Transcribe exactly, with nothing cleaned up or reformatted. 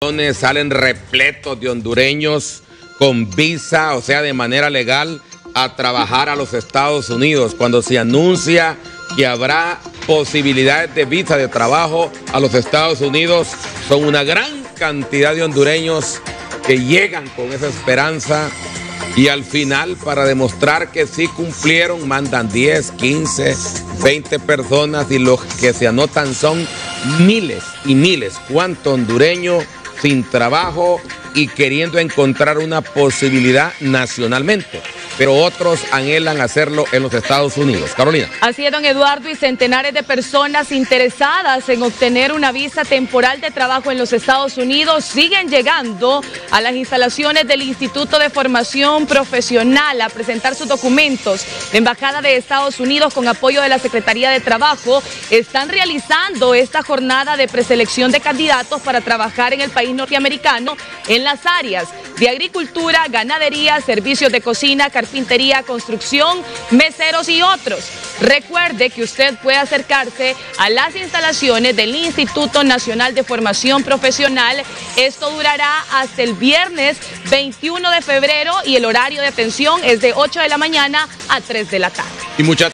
Salen repletos de hondureños con visa, o sea, de manera legal, a trabajar a los Estados Unidos. Cuando se anuncia que habrá posibilidades de visa de trabajo a los Estados Unidos, son una gran cantidad de hondureños que llegan con esa esperanza y al final, para demostrar que sí cumplieron, mandan diez, quince, veinte personas y los que se anotan son miles y miles. ¿Cuánto hondureño sin trabajo y queriendo encontrar una posibilidad nacionalmente? Pero otros anhelan hacerlo en los Estados Unidos. Carolina. Así es, don Eduardo, y centenares de personas interesadas en obtener una visa temporal de trabajo en los Estados Unidos siguen llegando a las instalaciones del Instituto de Formación Profesional a presentar sus documentos. La Embajada de Estados Unidos, con apoyo de la Secretaría de Trabajo, están realizando esta jornada de preselección de candidatos para trabajar en el país norteamericano en las áreas de agricultura, ganadería, servicios de cocina, carpintería, construcción, meseros y otros. Recuerde que usted puede acercarse a las instalaciones del Instituto Nacional de Formación Profesional. Esto durará hasta el viernes veintiuno de febrero y el horario de atención es de ocho de la mañana a tres de la tarde. Y muchas